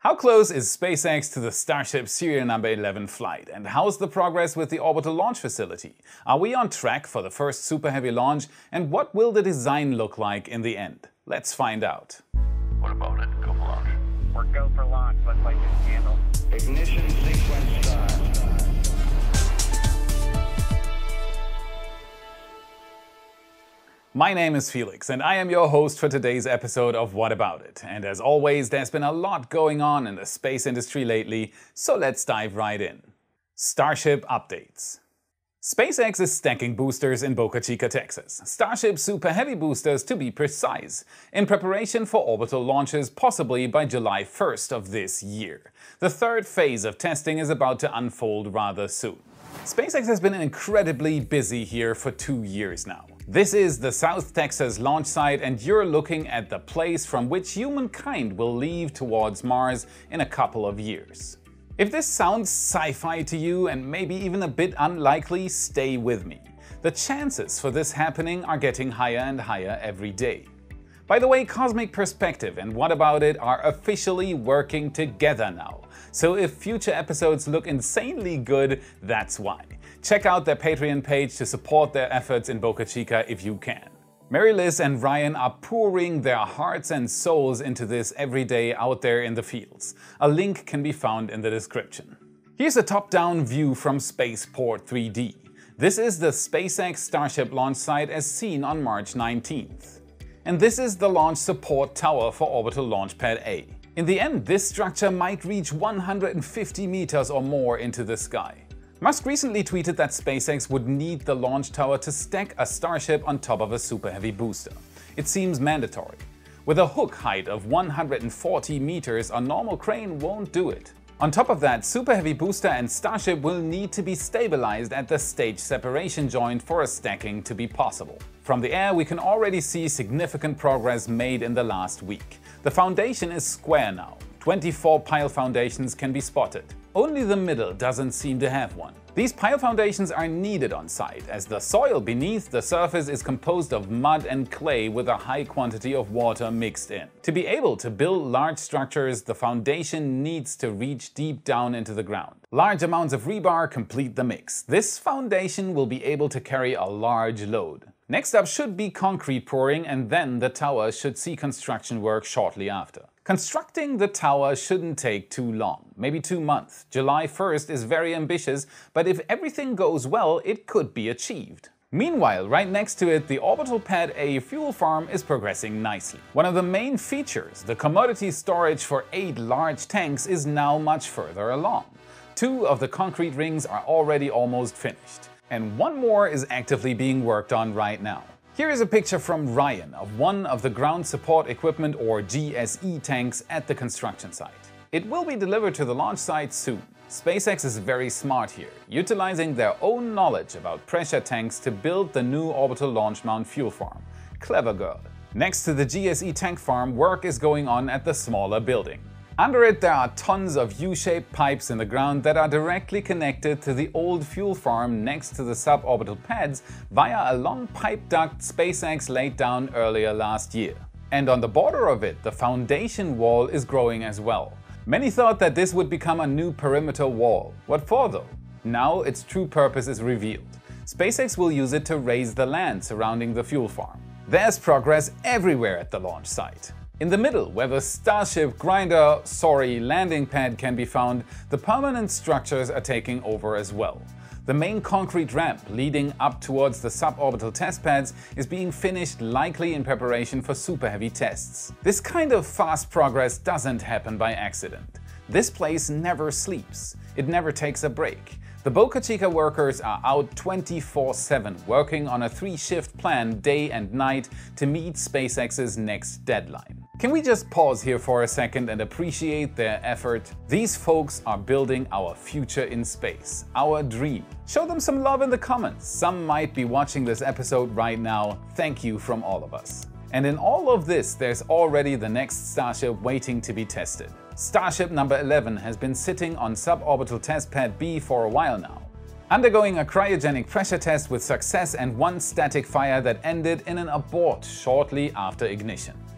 How close is SpaceX to the Starship serial number 11 flight, and how's the progress with the orbital launch facility? Are we on track for the first Super Heavy launch, and what will the design look like in the end? Let's find out. What about it? Go for launch. We're go for launch. Let's light this candle. Ignition sequence start. My name is Felix, and I am your host for today's episode of What About It? And as always, there's been a lot going on in the space industry lately, so let's dive right in. Starship updates. SpaceX is stacking boosters in Boca Chica, Texas. Starship Super Heavy boosters to be precise, in preparation for orbital launches possibly by July 1st of this year. The third phase of testing is about to unfold rather soon. SpaceX has been incredibly busy here for 2 years now. This is the South Texas launch site, and you're looking at the place from which humankind will leave towards Mars in a couple of years. If this sounds sci-fi to you and maybe even a bit unlikely, stay with me. The chances for this happening are getting higher and higher every day. By the way, Cosmic Perspective and What About It are officially working together now. So if future episodes look insanely good, that's why. Check out their Patreon page to support their efforts in Boca Chica if you can. Mary Liz and Ryan are pouring their hearts and souls into this every day out there in the fields. A link can be found in the description. Here's a top-down view from Spaceport 3D. This is the SpaceX Starship launch site as seen on March 19th. And this is the launch support tower for Orbital Launch Pad A. In the end, this structure might reach 150 meters or more into the sky. Musk recently tweeted that SpaceX would need the launch tower to stack a Starship on top of a Super Heavy booster. It seems mandatory. With a hook height of 140 meters, a normal crane won't do it. On top of that, Super Heavy booster and Starship will need to be stabilized at the stage separation joint for a stacking to be possible. From the air, we can already see significant progress made in the last week. The foundation is square now. 24 pile foundations can be spotted. Only the middle doesn't seem to have one. These pile foundations are needed on site, as the soil beneath the surface is composed of mud and clay with a high quantity of water mixed in. To be able to build large structures, the foundation needs to reach deep down into the ground. Large amounts of rebar complete the mix. This foundation will be able to carry a large load. Next up should be concrete pouring, and then the tower should see construction work shortly after. Constructing the tower shouldn't take too long, maybe 2 months. July 1st is very ambitious, but if everything goes well, it could be achieved. Meanwhile, right next to it, the Orbital Pad A fuel farm is progressing nicely. One of the main features, the commodity storage for 8 large tanks, is now much further along. 2 of the concrete rings are already almost finished, and 1 more is actively being worked on right now. Here is a picture from Ryan of one of the ground support equipment or GSE tanks at the construction site. It will be delivered to the launch site soon. SpaceX is very smart here, utilizing their own knowledge about pressure tanks to build the new orbital launch mount fuel farm. Clever girl. Next to the GSE tank farm, work is going on at the smaller building. Under it, there are tons of U-shaped pipes in the ground that are directly connected to the old fuel farm next to the suborbital pads via a long pipe duct SpaceX laid down earlier last year. And on the border of it, the foundation wall is growing as well. Many thought that this would become a new perimeter wall. What for though? Now its true purpose is revealed. SpaceX will use it to raise the land surrounding the fuel farm. There's progress everywhere at the launch site. In the middle, where the Starship landing pad can be found, the permanent structures are taking over as well. The main concrete ramp leading up towards the suborbital test pads is being finished, likely in preparation for Super Heavy tests. This kind of fast progress doesn't happen by accident. This place never sleeps. It never takes a break. The Boca Chica workers are out 24/7 working on a 3-shift plan day and night to meet SpaceX's next deadline. Can we just pause here for a second and appreciate their effort? These folks are building our future in space, our dream. Show them some love in the comments. Some might be watching this episode right now. Thank you from all of us. And in all of this, there's already the next Starship waiting to be tested. Starship number 11 has been sitting on suborbital test pad B for a while now, undergoing a cryogenic pressure test with success and 1 static fire that ended in an abort shortly after ignition.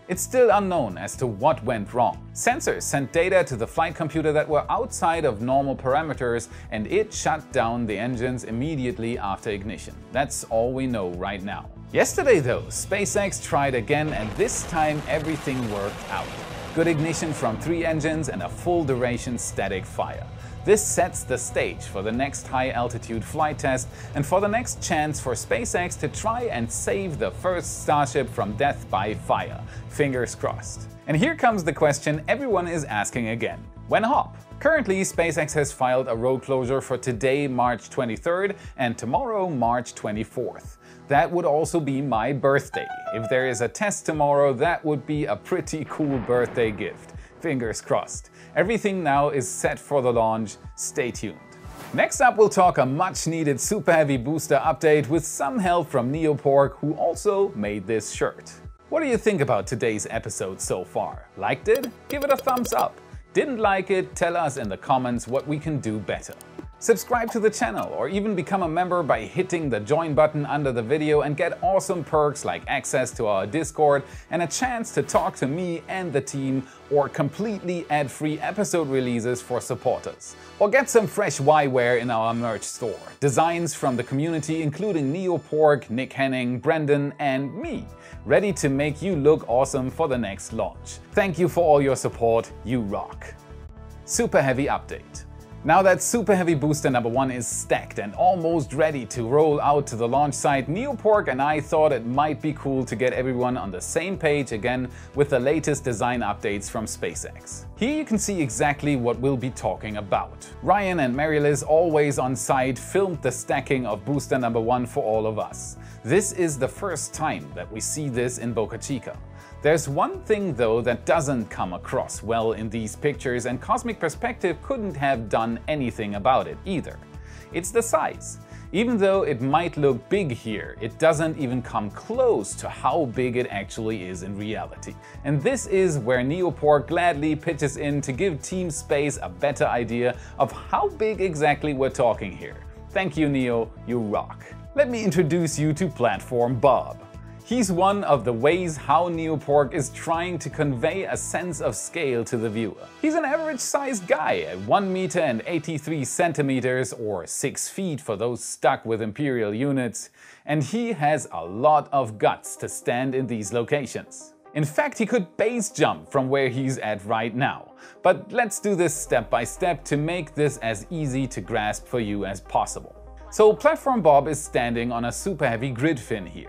It's still unknown as to what went wrong. Sensors sent data to the flight computer that were outside of normal parameters, and it shut down the engines immediately after ignition. That's all we know right now. Yesterday though, SpaceX tried again, and this time everything worked out. Good ignition from 3 engines and a full duration static fire. This sets the stage for the next high-altitude flight test and for the next chance for SpaceX to try and save the first Starship from death by fire. Fingers crossed. And here comes the question everyone is asking again. When hop? Currently, SpaceX has filed a road closure for today, March 23rd, and tomorrow, March 24th. That would also be my birthday. If there is a test tomorrow, that would be a pretty cool birthday gift. Fingers crossed. Everything now is set for the launch. Stay tuned. Next up, we'll talk a much needed Super Heavy booster update with some help from Neopork, who also made this shirt. What do you think about today's episode so far? Liked it? Give it a thumbs up. Didn't like it? Tell us in the comments what we can do better. Subscribe to the channel or even become a member by hitting the join button under the video and get awesome perks like access to our Discord and a chance to talk to me and the team, or completely ad-free episode releases for supporters. Or get some fresh Y-wear in our merch store. Designs from the community including Neopork, Nick Henning, Brendan and me, ready to make you look awesome for the next launch. Thank you for all your support, you rock. Super Heavy update. Now that Super Heavy booster number 1 is stacked and almost ready to roll out to the launch site, Neopork and I thought it might be cool to get everyone on the same page again with the latest design updates from SpaceX. Here you can see exactly what we'll be talking about. Ryan and Mary-Liz, always on site, filmed the stacking of booster number 1 for all of us. This is the first time that we see this in Boca Chica. There's one thing though that doesn't come across well in these pictures, and Cosmic Perspective couldn't have done anything about it either. It's the size. Even though it might look big here, it doesn't even come close to how big it actually is in reality. And this is where Neopork gladly pitches in to give Team Space a better idea of how big exactly we're talking here. Thank you, Neo, you rock. Let me introduce you to Platform Bob. He's one of the ways how Neopork is trying to convey a sense of scale to the viewer. He's an average-sized guy at 1 meter and 83 centimeters, or 6 feet for those stuck with Imperial units, and he has a lot of guts to stand in these locations. In fact, he could base jump from where he's at right now. But let's do this step by step to make this as easy to grasp for you as possible. So Platform Bob is standing on a Super Heavy grid fin here.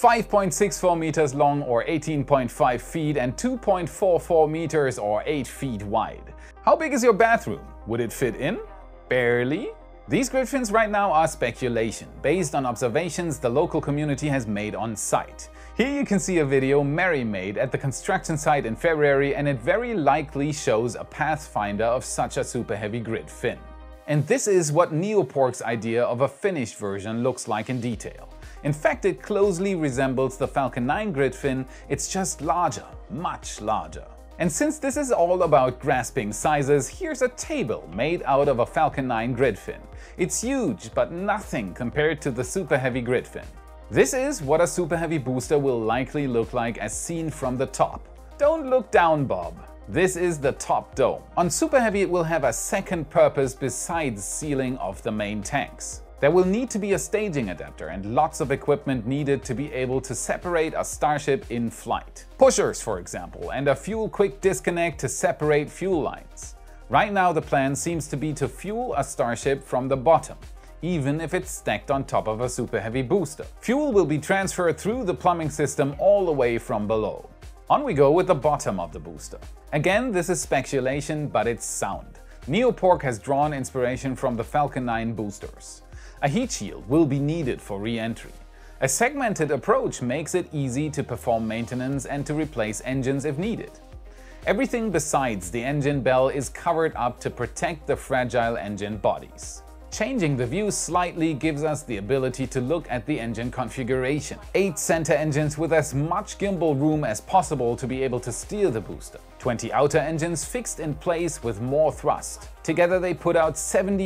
5.64 meters long or 18.5 feet and 2.44 meters or 8 feet wide. How big is your bathroom? Would it fit in? Barely? These grid fins right now are speculation, based on observations the local community has made on site. Here you can see a video Mary made at the construction site in February, and it very likely shows a pathfinder of such a Super Heavy grid fin. And this is what Neopork's idea of a finished version looks like in detail. In fact, it closely resembles the Falcon 9 grid fin, it's just larger, much larger. And since this is all about grasping sizes, here's a table made out of a Falcon 9 grid fin. It's huge, but nothing compared to the Super Heavy grid fin. This is what a Super Heavy booster will likely look like as seen from the top. Don't look down, Bob. This is the top dome. On Super Heavy it will have a second purpose besides sealing off the main tanks. There will need to be a staging adapter and lots of equipment needed to be able to separate a Starship in flight. Pushers, for example, and a fuel quick disconnect to separate fuel lines. Right now the plan seems to be to fuel a Starship from the bottom, even if it's stacked on top of a Super Heavy booster. Fuel will be transferred through the plumbing system all the way from below. On we go with the bottom of the booster. Again, this is speculation, but it's sound. Neopork has drawn inspiration from the Falcon 9 boosters. A heat shield will be needed for re-entry. A segmented approach makes it easy to perform maintenance and to replace engines if needed. Everything besides the engine bell is covered up to protect the fragile engine bodies. Changing the view slightly gives us the ability to look at the engine configuration. 8 center engines with as much gimbal room as possible to be able to steer the booster. 20 outer engines fixed in place with more thrust. Together they put out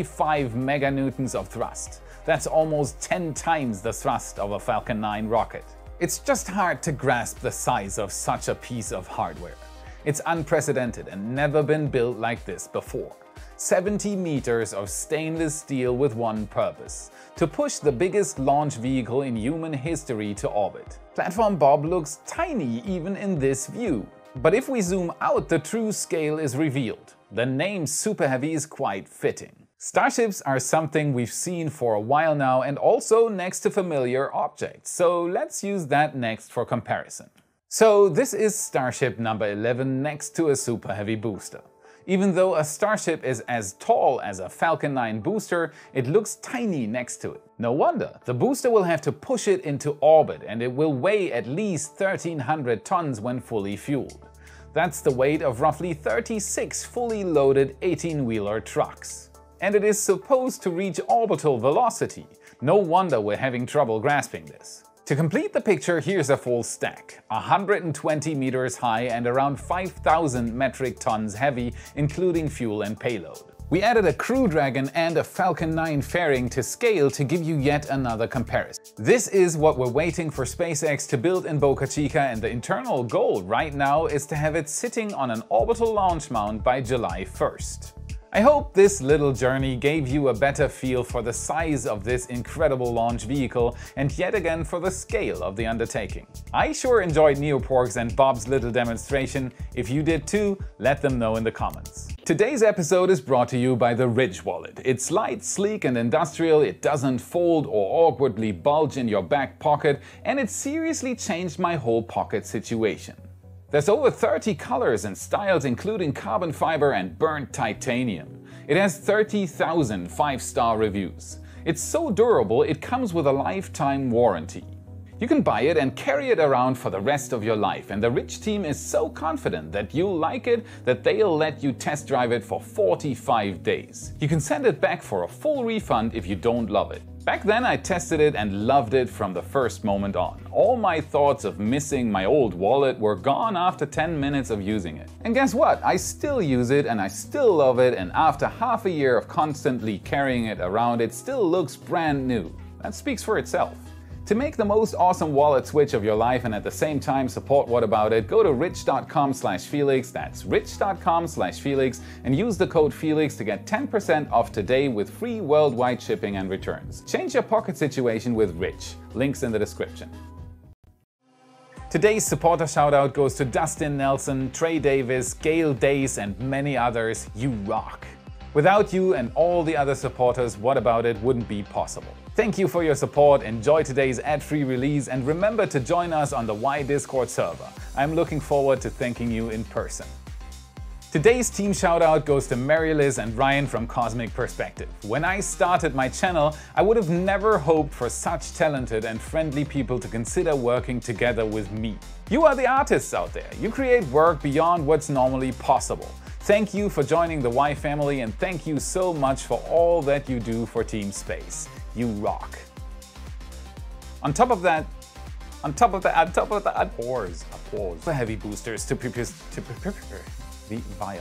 75 meganewtons of thrust. That's almost 10 times the thrust of a Falcon 9 rocket. It's just hard to grasp the size of such a piece of hardware. It's unprecedented and never been built like this before. 70 meters of stainless steel with one purpose: to push the biggest launch vehicle in human history to orbit. Platform Bob looks tiny even in this view. But if we zoom out, the true scale is revealed. The name Super Heavy is quite fitting. Starships are something we've seen for a while now and also next to familiar objects, so let's use that next for comparison. So this is Starship number 11 next to a Super Heavy booster. Even though a Starship is as tall as a Falcon 9 booster, it looks tiny next to it. No wonder, the booster will have to push it into orbit and it will weigh at least 1,300 tons when fully fueled. That's the weight of roughly 36 fully loaded 18-wheeler trucks. And it is supposed to reach orbital velocity. No wonder we're having trouble grasping this. To complete the picture, here's a full stack: 120 meters high and around 5,000 metric tons heavy, including fuel and payload. We added a Crew Dragon and a Falcon 9 fairing to scale to give you yet another comparison. This is what we're waiting for SpaceX to build in Boca Chica, and the internal goal right now is to have it sitting on an orbital launch mount by July 1st. I hope this little journey gave you a better feel for the size of this incredible launch vehicle and yet again for the scale of the undertaking. I sure enjoyed Neopork's and Bob's little demonstration. If you did too, let them know in the comments. Today's episode is brought to you by the Ridge Wallet. It's light, sleek and industrial, it doesn't fold or awkwardly bulge in your back pocket, and it seriously changed my whole pocket situation. There's over 30 colors and styles, including carbon fiber and burnt titanium. It has 30,000 5-star reviews. It's so durable, it comes with a lifetime warranty. You can buy it and carry it around for the rest of your life, and the Ridge team is so confident that you'll like it that they'll let you test drive it for 45 days. You can send it back for a full refund if you don't love it. Back then I tested it and loved it from the first moment on. All my thoughts of missing my old wallet were gone after 10 minutes of using it. And guess what? I still use it and I still love it, and after half a year of constantly carrying it around, it still looks brand new. That speaks for itself. To make the most awesome wallet switch of your life and at the same time support What About It, go to rich.com/Felix, that's rich.com/Felix, and use the code Felix to get 10% off today with free worldwide shipping and returns. Change your pocket situation with Rich. Links in the description. Today's supporter shoutout goes to Dustin Nelson, Trey Davis, Gail Days, and many others. You rock! Without you and all the other supporters, What About It wouldn't be possible. Thank you for your support, enjoy today's ad-free release, and remember to join us on the Y Discord server. I'm looking forward to thanking you in person. Today's team shoutout goes to Mary Liz and Ryan from Cosmic Perspective. When I started my channel, I would have never hoped for such talented and friendly people to consider working together with me. You are the artists out there. You create work beyond what's normally possible. Thank you for joining the Y family, and thank you so much for all that you do for Team Space. You rock. On top of that, applause. The heavy boosters to prepare the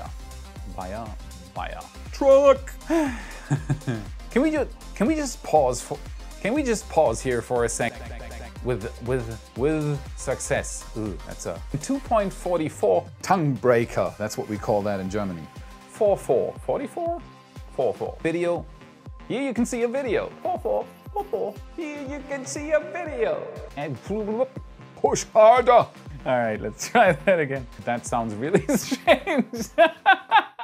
via truck. Can we just pause here for a second? With success. Ooh, that's a 2.44 tongue breaker. That's what we call that in Germany. 44 video. Here you can see a video. 44. Here you can see a video. And push harder. All right, let's try that again. That sounds really strange.